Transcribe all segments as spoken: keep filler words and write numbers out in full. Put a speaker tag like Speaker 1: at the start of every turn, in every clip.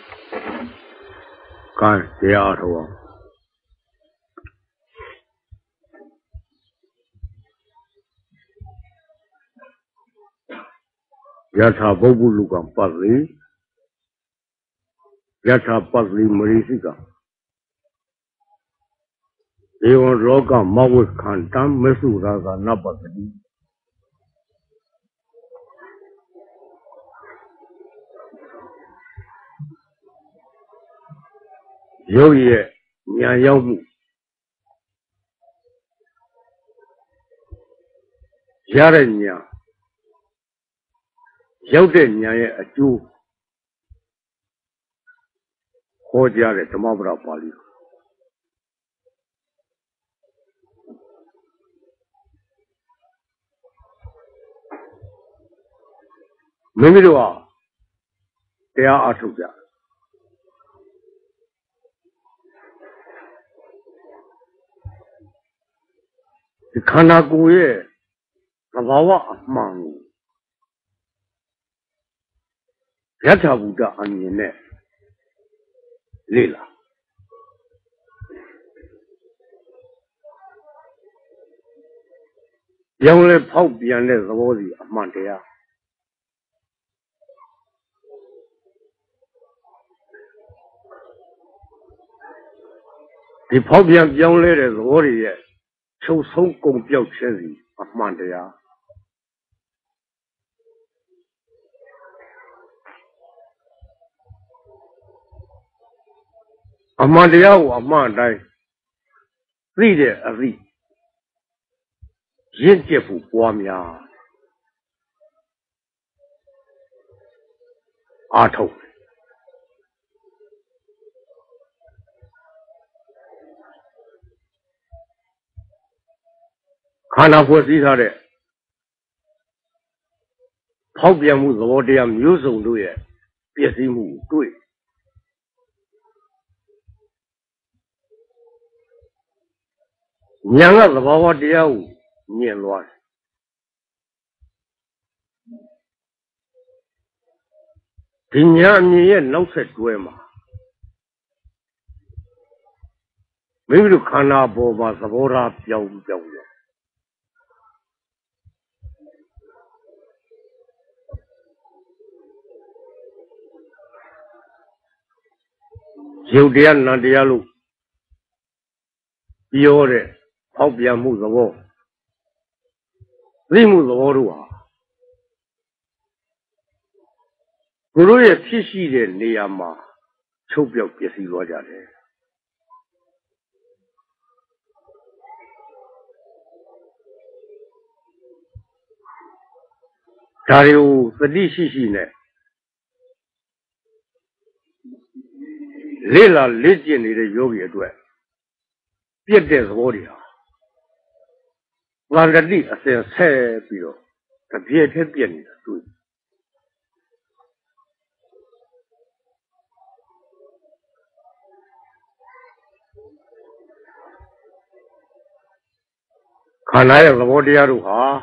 Speaker 1: 干丫头啊，亚差不不路干巴里，亚差巴里没人是干，因为老干马会看单没数那个那巴里。有也年要木，家人年，有的年也就好家的怎么不知道巴黎？没没的话，这样二手家，你看那姑爷，那娃娃忙。也差不多二年呢，累了。原来跑遍的是我的忙的呀，你跑遍原来的是我的，求手工表现的忙的呀。阿妈的呀，我妈的，谁的啊谁，人家不光明，阿头，看那伙是他的，跑遍木是我的呀，没有收入的，别是木对。年个是娃娃的呀，年乱。今年你也老是多嘛？没有看那波嘛，是我那标标的。有点那点路，有的跑遍木是我，你木是我的啊。不如也体系的那样嘛，手表别是落家的。还有是历史系呢，来了历届里的有一段，别的是我的啊。俺这里是才比较，他别的别的对。看来也是我的呀，路啊。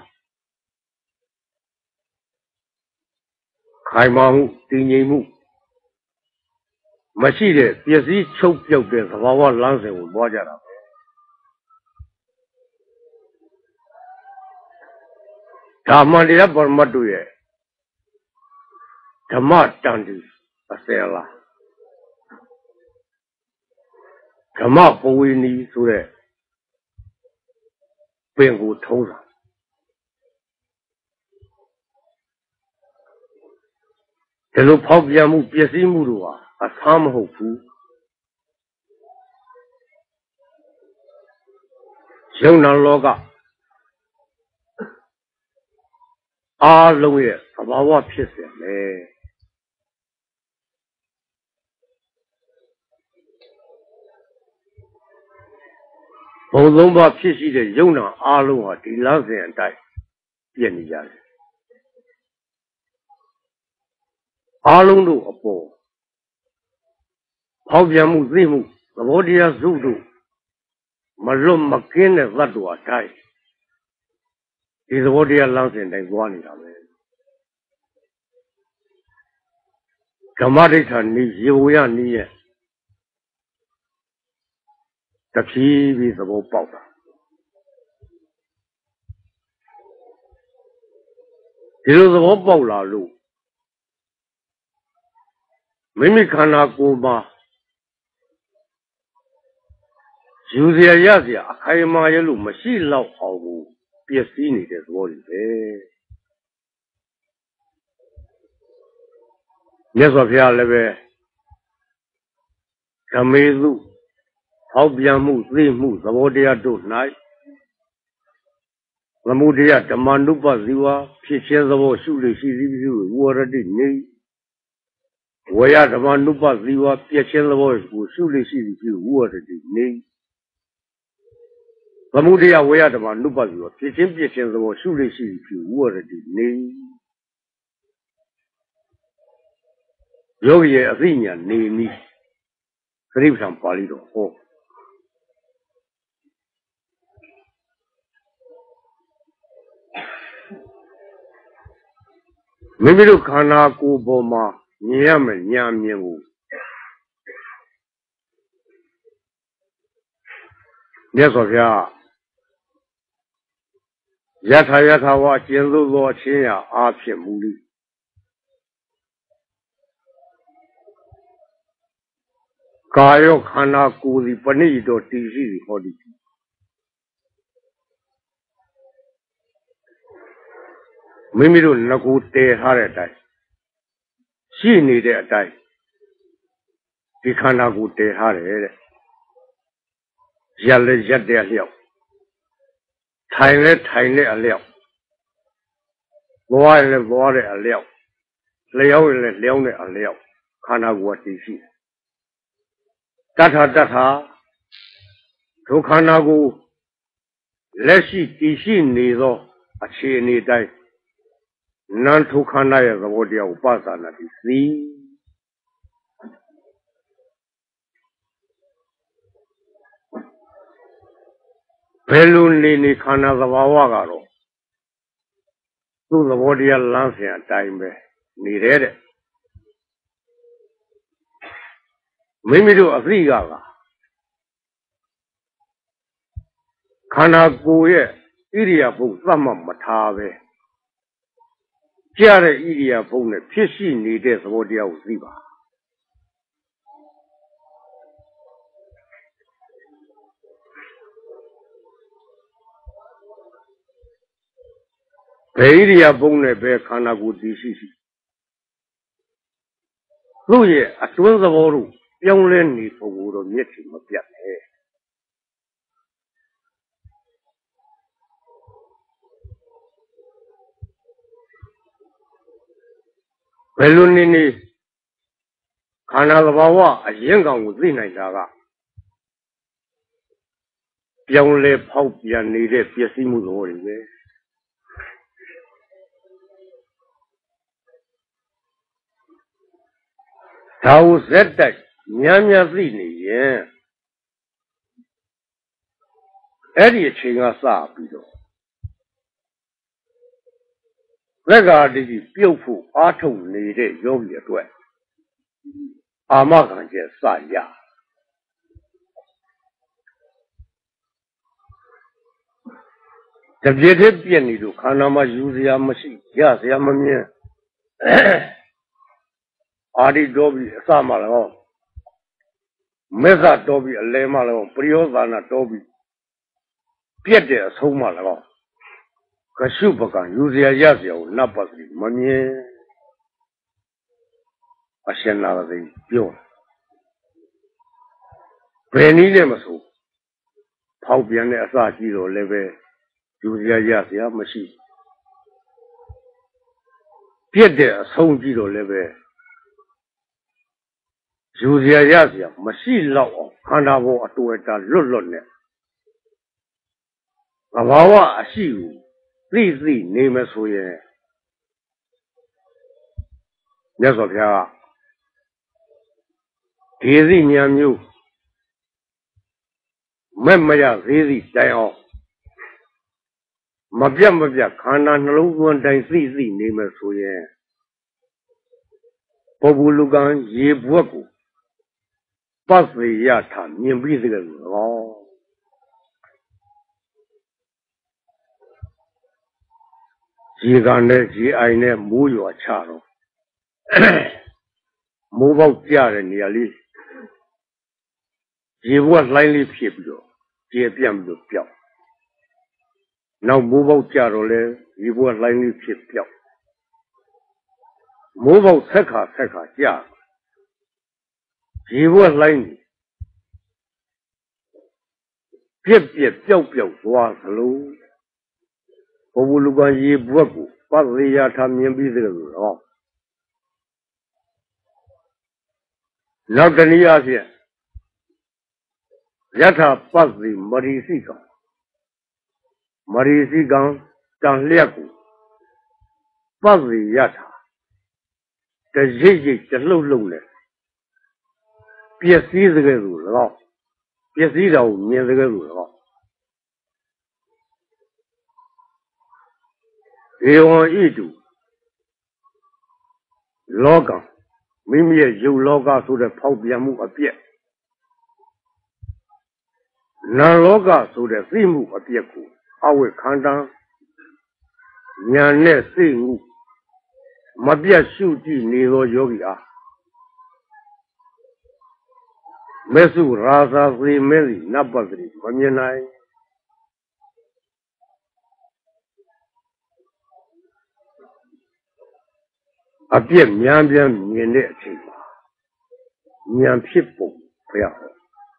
Speaker 1: 开马木、丁年木，没事的，别是手表的是娃娃蓝色我摸着了。他们的也不么对，他妈长的不是了，他妈不为你做的，变故头上。这路跑边木别是木路啊，啊，他们好苦。像那老个，啊，老爷，他把我劈死嘞。普通把劈死的，有那阿龙啊，第两三代，别你家的。阿龙路不，跑边木水木，我这些速度，没肉没根的那多大，这是我这些两三代管理他们。 ဓမ္မဒိဋ္ဌာနိရေဝရနိရဲ့တဖြည်းဖြည်းသဘောပေါက်တာဒီလိုသဘောပေါက်လာလို့မိမိခန္ဓာကိုယ်မှာယူเสียရเสียအခိုင်အမာရလို့မရှိတော့အောင်ကိုပျက်စီးနေတဲ့သဘောတွေပဲမြတ်စွာဘုရားလည်းပဲဓမ္မေစုဟောက်ပြန်မှုသိမှုသဘောတရားတို့၌သမုဒယဓမ္မနုပဇီဝဖြစ်ခြင်းသဘောရှုလို့ရှိသည်ပြုဝရတိနေဝေယဓမ္မနုပဇီဝပြည့်ခြင်းသဘောကိုရှုလို့ရှိသည်ပြုဝရတိနေသမုဒယဝေယဓမ္မနုပဇီဝဖြစ်ခြင်းပြည့်ခြင်းသဘောရှုလို့ရှိသည်ပြုဝရတိနေယောဂီရဲ့အသိဉာဏ်နေနည်းသတိပဋ္ဌာန်ပါဠိတော်ဟောမိမိတို့ခန္ဓာကိုယ်ပေါ်မှာမြင်ရမယ်ဉာဏ်မြင်ကိုမြတ်စွာဘုရားယထာယထာဝအကျဉ်းသို့သောအချင်းရာအားဖြင့်မူလိကာယောခန္ဓာကိုယ်သည်ပဏိတောတည်ရှိသည်ဟောသည်မိမိတို့ငကိုတည်ထားတဲ့အတိုင်းရှိနေတဲ့အတိုင်းဒီခန္ဓာကိုယ်တည်ထားတယ်တဲ့ရက်လည်းရက်တဲ့အလျောက်ထိုင်လည်းထိုင်တဲ့အလျောက်သွားလည်းသွားတဲ့အလျောက်လျောင်းလည်းလျောင်းတဲ့အလျောက်ခန္ဓာကိုယ်တည်ရှိတထတထဒုခန္ဓာကိုယ်လက်ရှိတည်ရှိနေသောအခြေအနေတိုင်းနံထုခန္ဓာရဲ့သဘောတရားကိုပသနာတိသိဘယ်လိုနေနေခန္ဓာသဘာဝကတော့သူ့သဘောတရားလမ်းစဉ်အတိုင်းပဲနေတယ်တဲ့မိမိတို့အသိကကခန္ဓာကိုယ်ရဲ့ဣရိယာပုသတ်မှတ်မထားပဲကြားတဲ့ဣရိယာပုနဲ့ဖြစ်ရှိနေတဲ့သဘောတရားကိုသိပါဘယ်ဣရိယာပုနဲ့ပဲခန္ဓာကိုယ်တည်ရှိရှိသူ့ရဲ့အတွင်းသဘောတို့ပြောင်းလဲနေပုံကိုတော့မျက်ခြေမပြတ်နဲ့ဘယ်လိုနေနေခန္ဓာသဘာဝအရင်ကောင်ကိုသိနိုင်တာကပြောင်းလဲဖောက်ပြန်နေတဲ့ပျက်စီးမှုသဘောတွေပဲဒါကိုဇက်တိုက်များများသိနေရင်အဲ့ဒီအချိန်ကစပြီးတော့လက်ကားတကြီးပြုတ်ဖို့အားထုတ်နေတဲ့ယောဂီအတွက်အာမခံချက်စရတပြည့်တည်းပြည့်နေလို့ခန္ဓာမှာယူစရာမရှိရစရာမမြင်အာဒီတော်ပြီးအစမှလည်းမေဇတော်ပြီးအလဲမှလည်းပရိယောသနာတော်ပြီးပြည့်တဲ့အဆုံးမှလည်းကရှုပကံယူစရာရစရာကိုနတ်ပတ်စီမမြင်အရှင်နာသိပြောဘယ်နည်းနဲ့မဆိုဖောက်ပြန်တဲ့အစကြီးတော့လည်းပဲယူစရာရစရာမရှိပြည့်တဲ့အဆုံးကြီးတော့လည်းပဲယူစရာရစရာမရှိတော့အောင်ခန္ဓာပေါ်အတူအတာလွတ်လွတ်နဲ့သဘာဝအရှိကိုသိသိနေမဆိုရင်မြတ်စွာဘုရားဒီသိဉာဏ်မျိုးမဲ့မရသေးသည့်တိုင်အောင်မပြတ်မပြတ်ခန္ဓာနှလုံးသွင်းတိုင်းသိသိနေမဆိုရင်ပုဂ္ဂိုလ်ကံရေဘွက်ကိုပတ်စေရထမြင်ပြီးစကလို့ဟောရေကန်နဲ့ရေအိုင်နဲ့မိုးရွာချတော့မိုးပေါက်ကြတဲ့နေရာလေးရေဘွက်လှိုင်းလေးဖြစ်ပြီးတော့ကျေပြန့်ပြီးတော့ပျောက်နောက်မိုးပေါက်ကြတော့လဲရေဘွက်လှိုင်းလေးဖြစ်ပျောက်မိုးပေါက်ဆက်ခါဆက်ခါကြရေဘွက်လှိုင်းပြက်ပြက်ပျောက်ပျောက်သွားသလိုဘုံဘလူကရေဘွက်ကိုပတ်စေရထမြင်ပြီးစကလို့ဟောနောက်တနည်းအားဖြင့်ယထာပတ်စီမရိစိကံမရိစိကံတန်လျက်ကိုပတ်စီယထာတရိပ်ရိပ်တလှုပ်လှုပ်နဲ့ပျက်စီးစကလို့၎င်းပျက်စီးတာကိုမြင်စကလို့၎င်းဧဝံဣတုလောကမိမိရဲ့ယုတ်လောကဆိုတဲ့ဖောက်ပြန်မှုအပြည့်နာလောကဆိုတဲ့သိမှုအပြည့်ကိုအဝိခန္ဓာဉာဏ်နဲ့သိမှုမပြတ်ရှုကြည့်နေသောယောဂီအားမေစုရာဇာသေမဲစီနပ္ပတိမမြင်နိုင်အပြည့်မြန်ပြန်မြင်တဲ့အချိန်မှာဉာဏ်ဖြစ်ပုံဘုရားဟော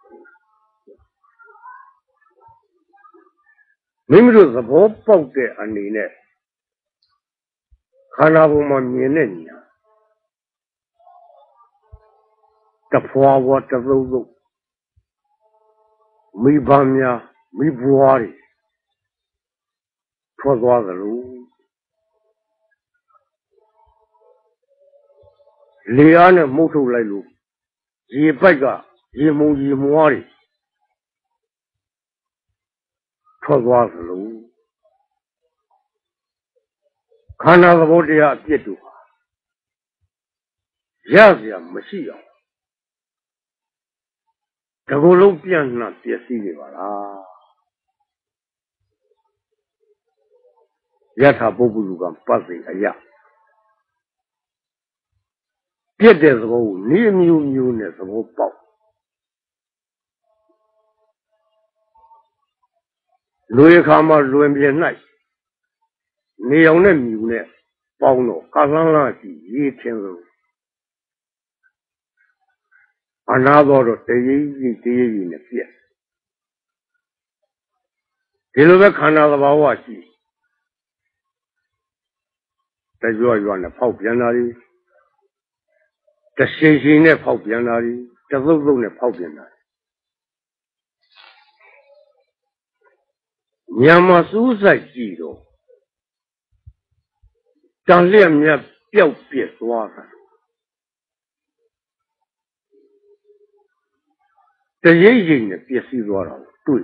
Speaker 1: မိမိတို့သဘောပေါက်တဲ့အနေနဲ့ခန္ဓာပေါ်မှာမြင်တဲ့ဉာဏ်တဖွာဖွာတသုတ်သုတ်မိဘများမိဘွားတွေထွက်သွားသလိုလေအားနဲ့မှုတ်ထုတ်လိုက်လို့ရေပိုက်ကရေမုံရေမွားတွေထွက်သွားသလိုခန္ဓာသဘောတရားအပြစ်တို့ဟာရစရာမရှိအောင်တကူလုံးပြန့်နှံ့ပျက်စီးနေပါလားယထာပုဂ္ဂလူကပတ်စေအယပြည့်တဲ့သဘောကိုနေမျိုးမျိုးနဲ့သဘောပေါက်လူရခါမှာလွင်ပြင်း၌နေအောင်နဲ့မြူနဲ့ပေါင်းတော့ကာလန်းလာကြည့်ရေးထင်းလို့အနာတော်တော့တရေကြီးတရေကြီးနဲ့ပြက်ဒီလိုပဲခန္ဓာသဘာဝရှိတကြွရွနဲ့ဖောက်ပြန်တာတွေတရှိန်ရှိန်နဲ့ဖောက်ပြန်တာတွေတသုတ်သုတ်နဲ့ဖောက်ပြန်တာညမှာစူးစိုက်ကြည့်တော့တန်လျက်မြတ်ပျောက်ပြက်သွားတာတရိပ်ရိပ်နဲ့ပျက်စီးသွားတာတွေ့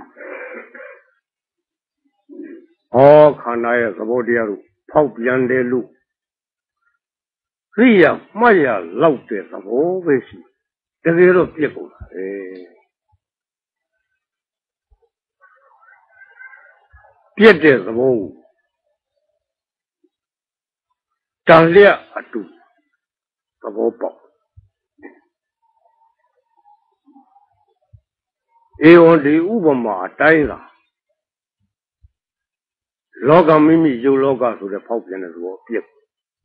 Speaker 1: ဟောခန္ဓာရဲ့သဘောတရားတို့ဖောက်ပြန်တယ်လို့သိရမှတ်ရလောက်တဲ့သဘောပဲရှိတကယ်တော့ပြက်ကုန်တာပဲပြက်တဲ့သဘောကိုတန်လျက်အတူသဘောပေါက်ဧဝံဒီဥပမာအတိုင်းသာလောကမိမိယုတ်လောကဆိုတဲ့ဖောက်ပြန်တဲ့သဘောပြက်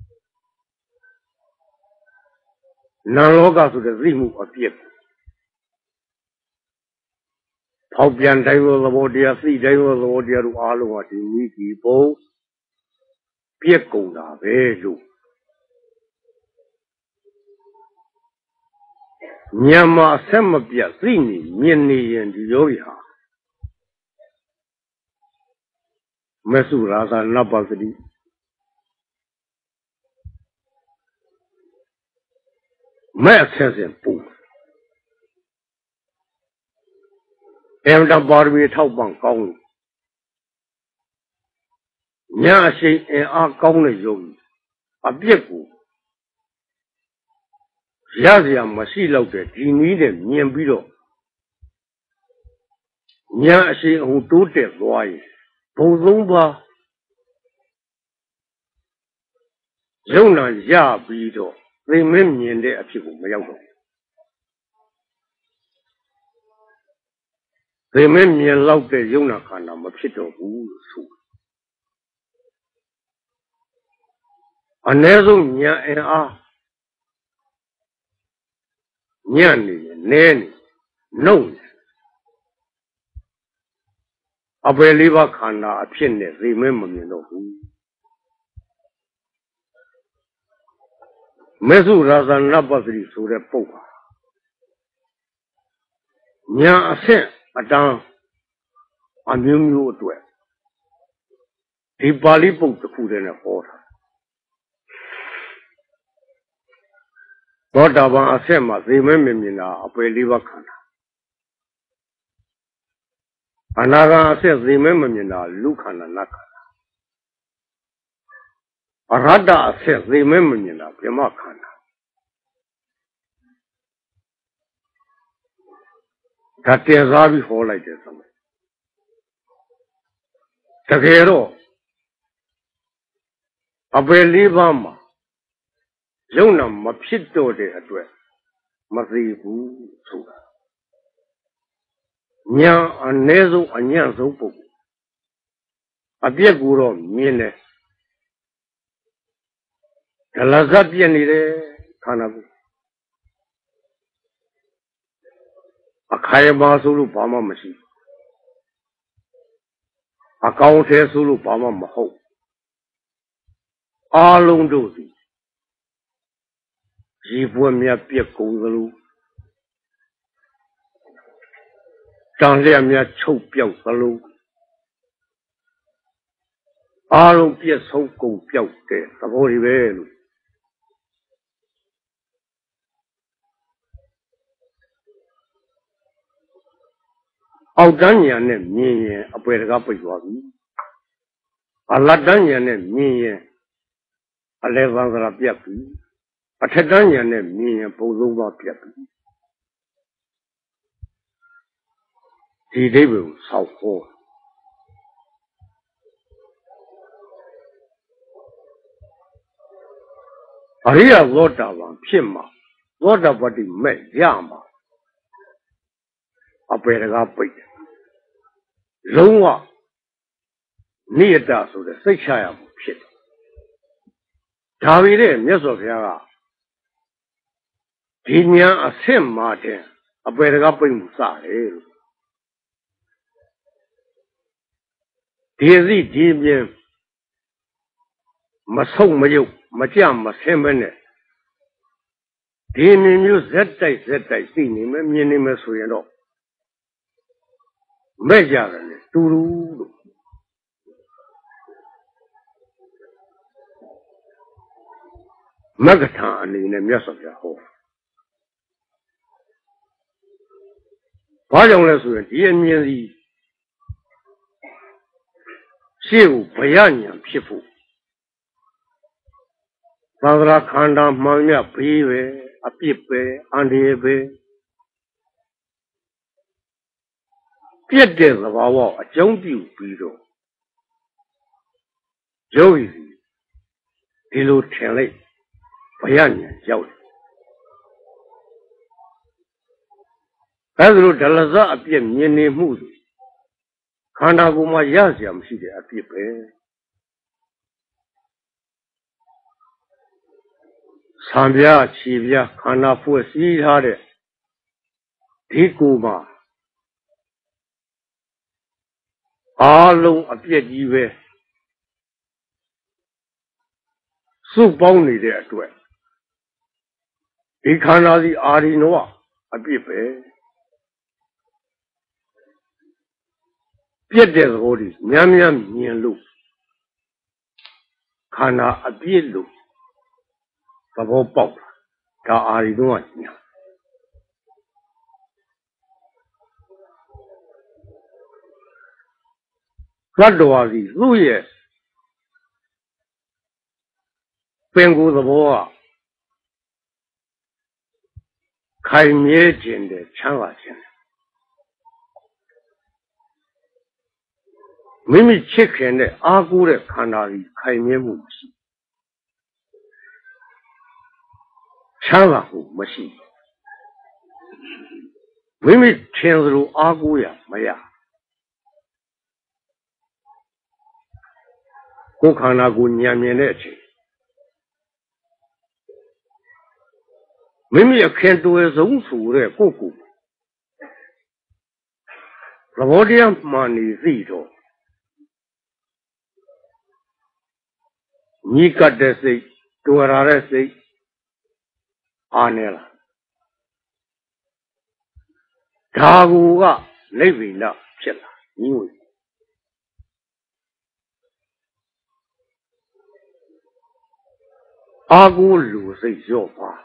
Speaker 1: နာလောကဆိုတဲ့သိမှုအပြက်ဖောက်ပြန်တိုင်းသောသဘောတရားသိတိုင်းသောသဘောတရားတို့အားလုံးဟာဒီမိကြီးပုံပြက်ကုန်တာပဲလို့ညမှာအဆက်မပြတ်သိနေမြင်နေရင်ဒီယောဂီဟာမဆုရာဇာနပ္ပသတိမဲ့ဆက်စဉ်ပူအမ်တပါရမီထောက်ပံ့ကောင်းလို့ညအရှိန်အင်အားကောင်းတဲ့ယောဂီအပြစ်ကိုရစရာမရှိတော့တဲ့ဒီနည်းနဲ့မြင်ပြီးတော့ဉာဏ်အရှိန်အဟုန်တိုးတက်သွားရင်ဘုံသုံးပါးယုံနာရပြီးတော့သိမင်းမြင်တဲ့အဖြစ်ကိုမရောက်တော့သိမင်းမြင်လောက်တဲ့ယုံနာခန္ဓာမဖြစ်တော့ဘူးလို့ဆိုအ ਨੇ ဆုံးဉာဏ်အင်အားညံ့နေနေနေနှုတ်အပယ်လေးပါးခန္ဓာအဖြစ်နဲ့သိမင်းမမြင်တော့ဘူးမေစုရာဇနပသတိဆိုတဲ့ပုဂ္ဂိုလ်ဉာဏ်အဆင့်အတန်းအမျိုးမျိုးအတွက်ဒီပါဠိပုဒ်တစ်ခုတည်းနဲ့ဟောတာသောတာပန်အဆင့်မှာသိမင်းမမြင်တာအပယ်လေးပါးခန္ဓာအနာဂတ်အဆင့်သိမင်းမမြင်တာလူခန္ဓာနတ်ခန္ဓာအရဟတအဆင့်သိမင်းမမြင်တာဗြဟ္မခန္ဓာဒါတင်စားပြီးဟောလိုက်တယ်ဆိုမယ်တကယ်တော့အပယ်လေးပါးမှာယုံနာမဖြစ်တော့တဲ့အတွက်မသိဘူးဆိုတာဉာဏ်အ ਨੇ ဆုံးအညံ့ဆုံးပုဂ္ဂိုလ်အပြည့်ကိုတော့မြင်တယ်ဒလဇတ်ပြည့်နေတယ်ခန္ဓာကိုယ်အခိုင်အမာဆိုလို့ဘာမှမရှိအကောင်ထဲဆိုလို့ဘာမှမဟုတ်အားလုံးတို့သည်ရေပွက်မြတ်ပြက်ကုန်သလိုတန်လျက်မြတ်ချုပ်ပြောက်သလိုအားလုံးပြက်ဆုံးကုန်ပြောက်တဲ့သဘောတွေပဲလို့အောက်တန်းဉာဏ်နဲ့မြင်ရင်အပယ်တကားပိတ်သွားပြီအလတ်တန်းဉာဏ်နဲ့မြင်ရင်အလယ်သံဃာပြတ်ပြီအထက်တန်းဉာဏ်နဲ့မြင်ရင်ဘုံသုံးပါးပြတ်ပြီဒီအိဗယ်ကိုဆောက်ဟောအရိယသောတာပန်ဖြစ်မှာသောတာပတ္တိမဲ့ရမှာအပယ်တကားပိတ်တယ်လုံးဝနိယတဆိုတဲ့စိတ်ချရမှုဖြစ်တယ်ဒါပေမဲ့မြတ်စွာဘုရားကဒီဉာဏ်အဆင့်မှာတဲ့အပယ်တကားပိတ်မှုစတယ်လို့ဒီစီဒီမြင်မဆုံးမယုတ်မကြမဆင်းပဲနဲ့ဒီမြင်မျိုးဇက်တိုက်ဇက်တိုက်သိနေမယ်မြင်နေမယ်ဆိုရင်တော့မဲ့ကြတယ်လေတူတူလို့မဂ္ဂထာအနေနဲ့မြတ်စွာဘုရားဟောဘာကြောင့်လဲဆိုရင်ဒီအမြင်စီရှေ့ကိုဘယဉာဏ်ဖြစ်ဖို့သံဃာခန္ဓာမှန်မြဘေးပဲအပြစ်ပဲအန္တရာယ်ပဲပြည့်တဲ့သဘာဝအကြောင်းပြုပြီးတော့ယောဂီစီဒီလိုထင်လိုက်ဘယဉာဏ်ရောက်တယ်အဲဒါလိုဒလဇအပြစ်မြင်နေမှုခန္ဓာကိုယ်မှာရเสียမရှိတဲ့အပြစ်ပဲဆံပြားခြေပြားခန္ဓာဖွဲ့စည်းထားတဲ့ဒီကိုယ်မှာအားလုံးအပြစ်ကြီးပဲစုပေါင်းနေတဲ့အတွက်ဒီခန္ဓာစီအာရိနောအပြစ်ပဲပြည့်တဲ့သဘောဒီညံ့ညံ့မြင်လို့ခန္ဓာအပြည့်လို့သဘောပေါက်တာဒါအာရိနောကညာသတ္တဝါစီသူ့ရဲ့ပင်ကိုယ်သဘောက开灭间的强化性。明明切开的阿姑的看到的开灭不是，强化不没是，明明天子路阿姑呀没呀，我看那个年面的去。明明要看到的榕树的果果，那我这样嘛你自着，你干的谁，多大的谁，安尼了，他个个那边了去了，因为阿姑路是小花。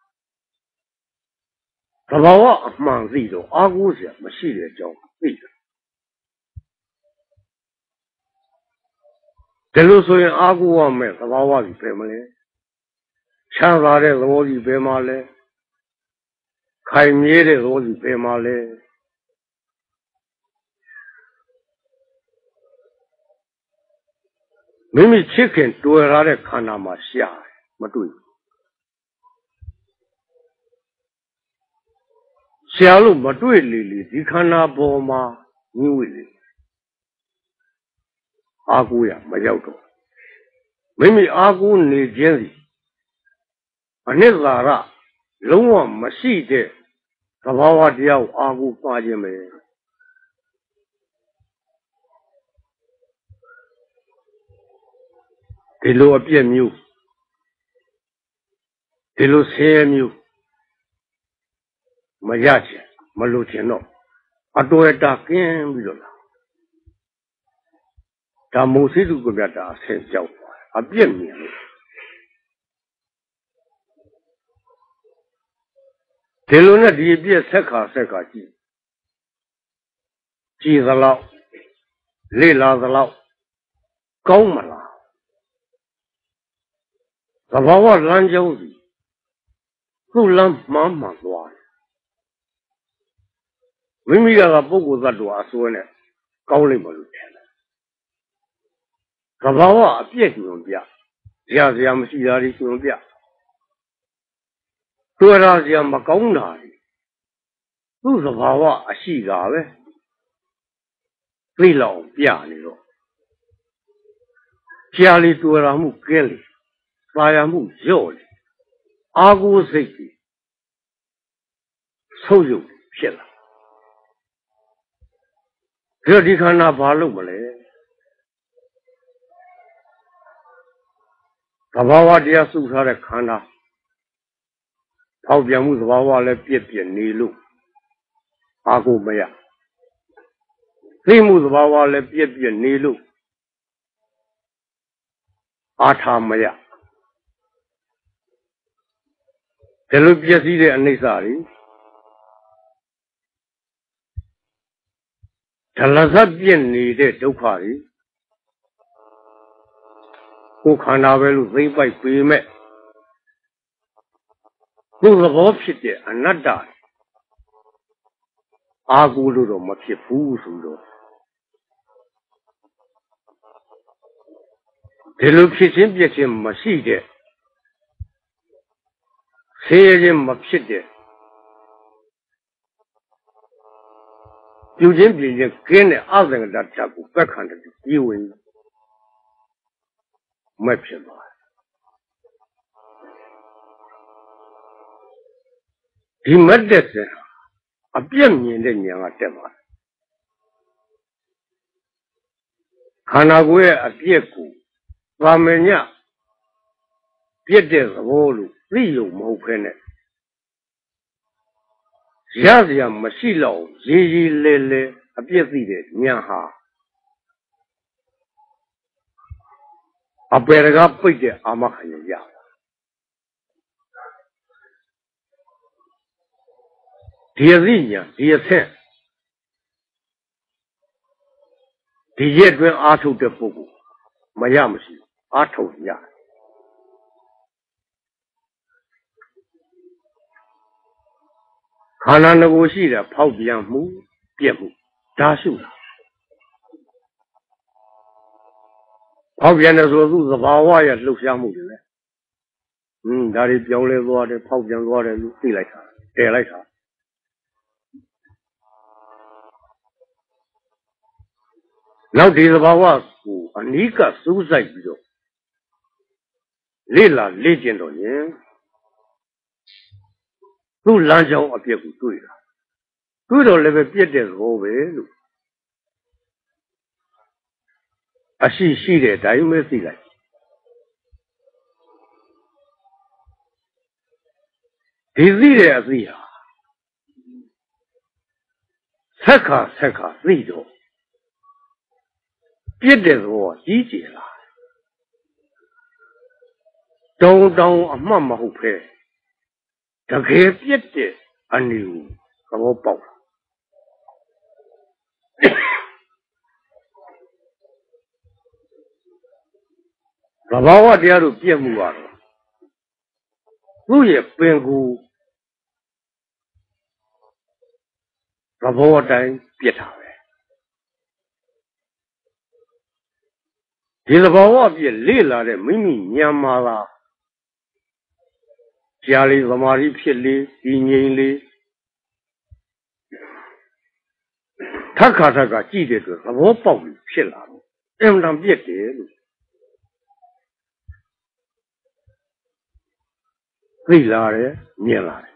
Speaker 1: 他把我忙自己着，阿姑是没系列教自己。这路所以阿姑我们他把我给白么嘞，强大的我给白嘛嘞，开灭的我给白嘛嘞。明明切开多他的看他嘛下，没对。下路没对哩哩，你看那波嘛，因为哩，阿姑呀没要着，明明阿姑你件事，啊那啥啦，龙王没细的，他把我只要阿姑发现没，这路变没有，这路三没有。没价钱，没路钱了，啊，多一打更不着了。他某些路个边打成交啊，变面了。这路那里边才卡才卡记，记着了，累拉着了，高么了。他把我拦脚子，都拦慢慢抓。明明那个不过在抓说呢，高里没路钱了。他把我别用别，这样这样没其他的用别，多少这样没高哪的，都是把我洗干呗，最老别的了，家里多少木给的，啥样木叫的，阿姑谁的，手就撇了。这你看那把路没来，他把我这样手上来看他，旁边不是把我来别别内路，阿姑没呀，谁不是把我来别别内路，阿他没呀，这路别谁的那啥的，他那啥别内的都快的。我看那边路人白鬼卖，都是好皮的，那大的，阿姑都说没皮服输着，这路皮钱别钱没细的，谁人没皮的，究竟别人给你二十个的价格，别看这个低温。没品吧？你没得事啊，别面的娘啊，对吧？看那个啊，别顾，咱们呢，别的是我路，理由没可能。现在没洗了，日日来来，啊，别自己的娘哈。啊，别那个背的，阿妈还要养。第一年，第一次，第一顿阿头的不顾，没养不起，阿头养。 ခန္ဓာငကိုရှိတဲ့ဖောက်ပြန်မှုပြက်မှုဒါရှုတာဖောက်ပြန်တယ်ဆိုသူသဘာဝရဲ့လှုပ်ရှားမှုတွေလေဟင်းဒါတွေပြောင်းလဲသွားတယ်ဖောက်ပြန်သွားတယ်လို့သိလိုက်တာတည်လိုက်တာနောက်ဒီသဘာဝကိုအနိကစူးစိုက်ပြီးတော့လေ့လာလေ့ကျင့်တော့ရင်သူ့လမ်းကြောင်းအပြည့်ကိုတွေ့တာတွေ့တော့လည်းပဲပြည့်တဲ့သဘောပဲလို့အရှိရှိတဲ့တိုင်းပဲသိလိုက်ဒီသိတဲ့အသိဟာဆက်ခါဆက်ခါသိတော့ပြည့်တဲ့သဘောကြီးကျယ်လာတုံတောင်အမှတ်မဟုတ်ပဲတကယ်ပြည့်တဲ့အနေကိုသဘောပေါက်သဘာဝတရားတို့ပြည့်မှုကတော့သူ့ရဲ့ပင်ကိုယ်သဘောတိုင်းပြည့်တာပဲဒီသဘာဝပြည့်လေ့လာတဲ့မိမိဉာဏ်မှာလားကြားလေးသမာဓိဖြစ်လေဒီငြိမ်လေးထက်ခါထက်ကကြည့်တဲ့အတွက်သဘောပေါက်ပြီးဖြစ်လာတော့အမှန်တန်ပြည့်တယ်လို့သိလာတယ်မြင်လာတယ်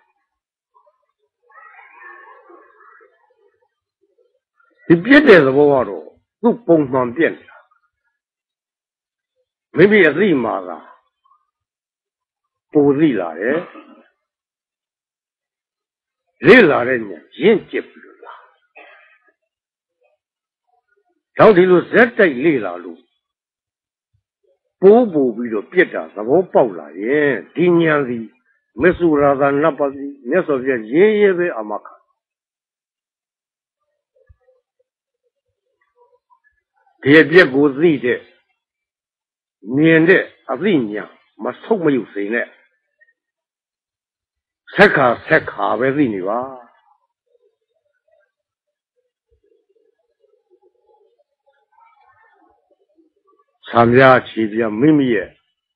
Speaker 1: ဒီပြည့်တဲ့သဘောကတော့သူ့ပုံမှန်ပြည့်နေတာမိမိအသိမှာကပိုသိလာတယ်လေ့လာတဲ့ဉာဏ်ရင့်ကျက်ပြီးလို့လားတော့ဒီလိုဇက်တိုက်လေ့လာလို့ပိုးပို့ပြီးတော့ပြစ်တာသဘောပေါက်လာရင်ဒီဉာဏ်စီမစ္ဆုရာသာနပတိမြတ်စွာဘုရားရေးရေးပဲအမခဒီအပြက်ကိုသိတဲ့မြင်တဲ့အသိဉာဏ်မဆုတ်မယုတ်စိန်နဲ့ဆက်ခါဆက်ခါပဲသိနေပါဆံပြချီပြမိမိရဲ့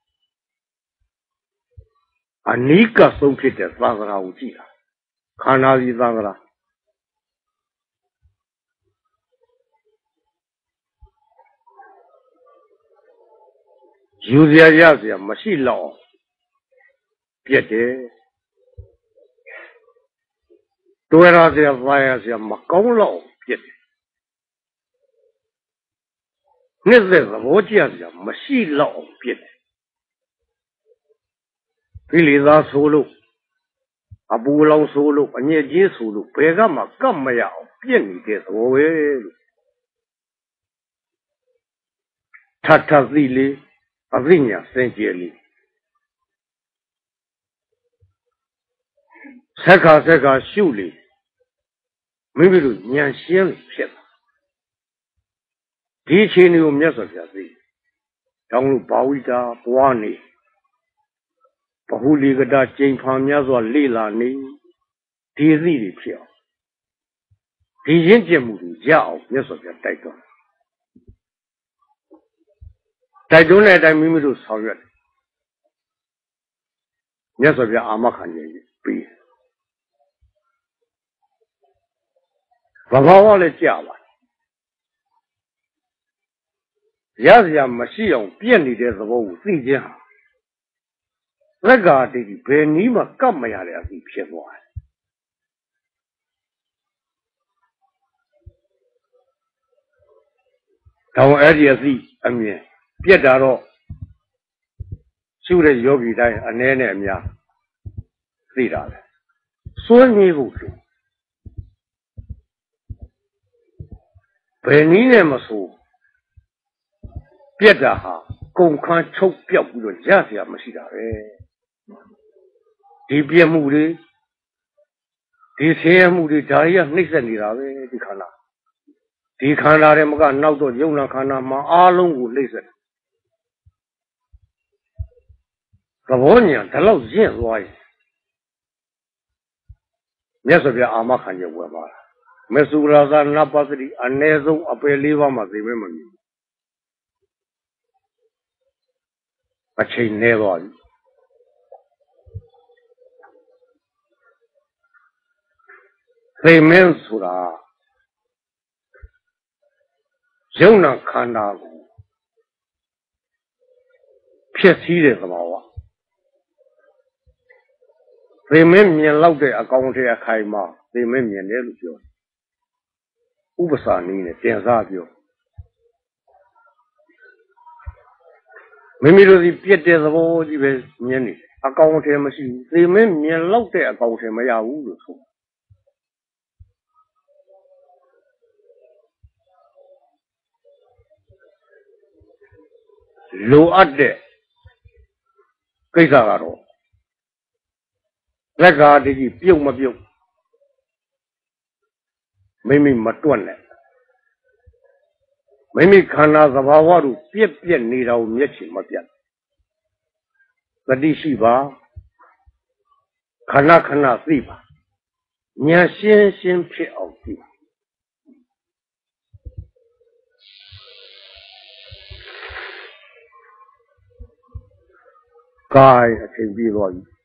Speaker 1: အနိကဆုံးဖြစ်တဲ့သံဃာကိုကြည့်တာခန္ဓာစီသံဃာယူစရာရစရာမရှိတော့ပြည့်တယ်တွေ့ရစရာပါရစရာမကောင်းတော့ပြည့်တယ်နှစ်သက်သဘောကျစရာမရှိတော့ပြည့်တယ်ဒီလေသာဆိုလို့အပူလောင်ဆိုလို့အညစ်အကြေးဆိုလို့ဘယ်ကမှကပ်မရအောင်ပြည့်နေတဲ့သဘောပဲလို့ထထသိလေအသိဉာဏ်စင်ကြယ်လေဆက်ခါဆက်ခါရှုလေမိမိတို့ဉာဏ်ရှင်းဖြစ်လာဒီအချိန်ကိုမြတ်စွာဘုရားသိတောင်းလို့ဘာဝိတာပွားနေဘဟုလီကတာကျိန်ဖန်များစွာလေ့လာနေဒီအသည့်တွေဖြစ်အောင်ဒီရင့်ကျက်မှုတွေရအောင်မြတ်စွာဘုရားတိုက်တွန်းတိုက်တွန်းတဲ့အတိုင်းမိမိတို့ဆောင်ရွက်မြတ်စွာဘုရားအာမခံခြင်းပြီးဘဘာဝလည်းကြပါရစရာမရှိအောင်ပြည့်နေတဲ့သဘောကိုသိခြင်းဟာသက္ကာတိဘယ်နည်းမှကပ်မရတဲ့အသည့်ဖြစ်သွားတယ်။တောင်အဲ့ဒီအသည့်အမြင်ပြက်တာတော့ရှုတဲ့ယောဂီတိုင်းအနည်းနဲ့အများသိတာပဲ။စွန့်ညှိဖို့လို့ဘယ်နည်းနဲ့မဆိုပြက်တာဟာကုန်ခန်းချုပ်ပြောက်ပြီးတော့ရစရာမရှိတာပဲဒီပြက်မှုတွေဒီဆင်းရဲမှုတွေဒါတွေကနှိမ့်ဆက်နေတာပဲဒီခန္ဓာဒီခန္ဓာတွေမကနောက်တော့ယုံနာခန္ဓာမှာအားလုံးကိုနှိမ့်ဆက်သဘောဉာဏ်ဒါလောက်ရင့်သွားရင်မြတ်စွာဘုရားအာမခံချက်ဝင်သွားတာမဆူရာဇာနပသတိအနည်းဆုံးအပယ်လေးပါးမှသိမဲမမြင်အချိန်နည်းသွားပြီသိမင်းဆိုတာယုံနာခန္ဓာကိုဖြစ်စည်းတဲ့သဘာဝသိမင်းမြင်လောက်တဲ့အကောင်အထည်အခိုင်မှာသိမင်းမြင်တယ်လို့ပြောဥပစာနည်းနဲ့တင်စားပြောမိမိတို့ဒီပြည့်တဲ့သဘောကြီးပဲမြင်နေအကောင်အထည်မရှိဘူးသိမင်းမြင်လောက်တဲ့အကောင်အထည်မရဘူးလို့ဆိုလိုအပ်တဲ့ကိစ္စကတော့လက်ကားတကြီးပြုတ်မပြုတ်မိမိမတွက်နဲ့မိမိခန္ဓာသဘာဝတို့ပြက်ပြက်နေတာကိုမျက်ခြေမပြတ်သတိရှိပါခဏခဏသိပါဉာဏ်ရှင်းရှင်းဖြစ်အောင်သိပါကာယအချိန်ပြီးသွားပြီ